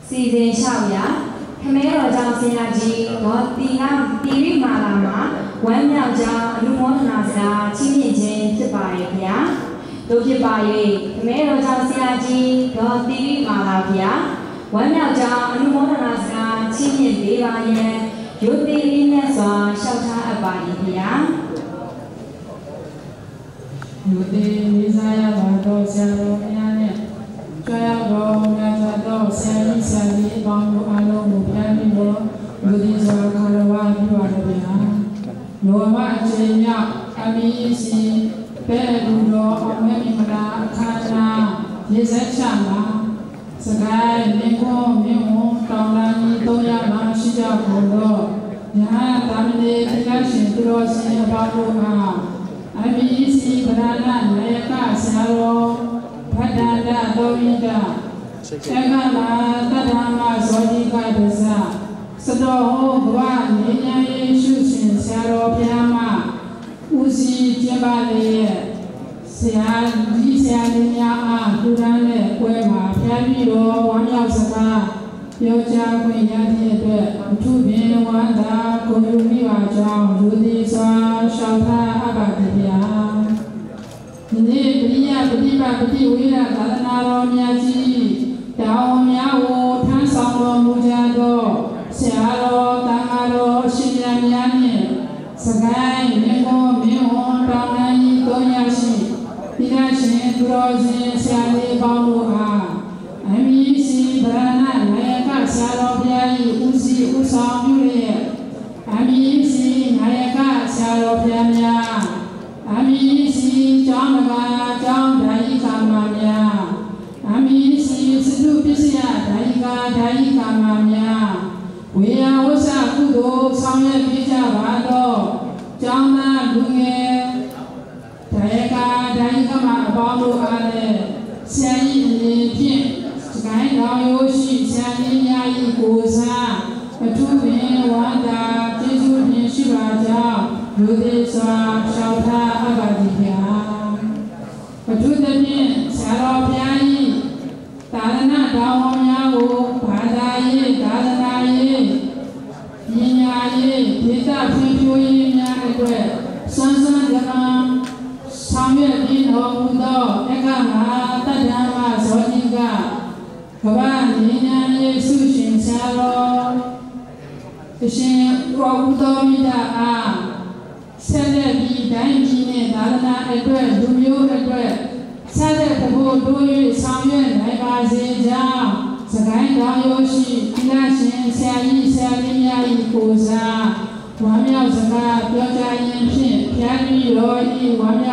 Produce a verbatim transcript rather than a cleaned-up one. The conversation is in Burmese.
စီစဉ်လျှောက်ရာခမဲတော်ကြောင့်ဆရာကြီးဒေါ်တီနာတီရိမာလာမှာဝမ်းမြောက်ကြောင်းအလူမောဒနာစကားချီးမြှင့်ခြင်းဖြစ်ပါရဲ့ဗျာတို့ဖြစ်ပါ၍ခမဲတော်ကြောင့်ဆရာကြီးဒေါ်တီရိမာလာဗျာဝမ်းမြောက်ကြောင်းအလူမောဒနာစကားချီးမြှင့်ပေးပါရဲ့ရုပ်သေးလေးနဲ့စွာလျှောက်ထားအပ်ပါရဲ့ဗျာရုပ်သေးလေးစားရပါတော့ဆရာတော်များနဲ့ကြွားရောက်တော်မြတ်စွာသောဆရာကြီးဆရာကြီးအပေါင်းတို့အားလုံးကိုပြန်ပြီးတော့လူဒီစွာခါရဝါပြုပါတော့ဗျာလောမအချိန်မြောက်အမီးစီပဲလူတော်အောင်မြတ်မလာအခါနာရေစက်ချမှာစကိုင်းမင်းကုန်းမင်းဝန်တောင်လာကြီးသုံးရမှာရှိကြကုန်တော့ညာတာမဏေတိကရှင်သူတော်စင်အပေါင်းတို့အားအမီးစီဗရဏနာယကဆရာတော်ဖတ်တာတာတော်ဝိတာဧကလာတတ္တမဇောတိကဒသစတော်ဟောဘဝနေညာယေရှုရှင်ဆရာတော်ဘုရားမဦးစီးကျင်းပလေဆရာကြီးဆရာကြီးများအားထူထမ်းတဲ့ပွဲမှာဖျားပြီးတော့ဝမ်းမြောက်စကားပြောကြားခွင့်ရတဲ့အတွက်အထူးပင်ဝမ်းသာကိုယ်ယူမိပါကြောင်းလူသည်စွာရှောက်ထားအပ်ပါသည်ဗျာဒီနေ့ပရိယပฏิပတ်ပฏิဝိရသာသနာတော်များကြီးတောင်းများကိုထမ်းဆောင်တော်မူကြသောဆရာတော်တန်ခါတော်အရှင်မြတ်များနှင့်စကိုင်းမင်းကုန်းမင်းဝန်တောင်နိုင်ကြီးသုံးရရှိတိရရှင်သူတော်ရှင်ဆရာလေးပေါင်းတို့အားအမီးစီဗရဏနာယကဆရာတော်ဘုရား၏ဦးစီးဦးဆောင်ပြုလျက်အမီးစီနာယကဆရာတော်ဘုရားများအမီးစီကျောင်းမကကျောင်းဓာယိကာမများအမီးစီစတုပစ္စယဓာယိကာဓာယိကာမများဝေယဝဆကုသိုလ်ဆောင်ရွက်ပေးကြပါတော့ကျောင်းသားလူငယ်ဓာယိကာဓာယိကာမအပေါင်းတို့အားလည်းဆရာကြီးအနေဖြင့်စကိုင်းတော်ရိုးရှိဆရာကြီးများ၏ကိုယ်စားအထူးပင်ဝန္တာကျေးဇူးတင်ရှိပါကြောင်းလူသည်စွာရှောက်ထားအပ်ပါသည်ဗျာအထူးသဖြင့်ဆရာတော်ဘုရား၏သာသနာတော်များကိုဘာသာရေးသာသနာရေးပညာရေးဒေသဖွံ့ဖြိုးရေးများအတွက်စံစံကံဆောင်ရွက်ပြီးတော်မူသောဧကမဟာတတ္တမဇောတိကကဗ္ဗဉာဏ်ယေရှုရှင်ဆရာတော်အရှင်ရောဘုဒ္ဓမိတာအားဆက်လက်ပြီးတိုင်းပြည်နဲ့သာသနာအတွက်လူမျိုးအတွက်ဆက်လက်ဖို့တို့၍ဆောင်ရွက်နိုင်ပါစေကြောင်းစကိုင်းတော်ရိုးရှိတိရရှင်ဆရာကြီးဆရာလေးများ၏ကိုယ်စားဝမ်းမြောက်စကားပြောကြားရင်းဖြင့်ဖျားပြီးတော်၏ဝမ်းမြောက်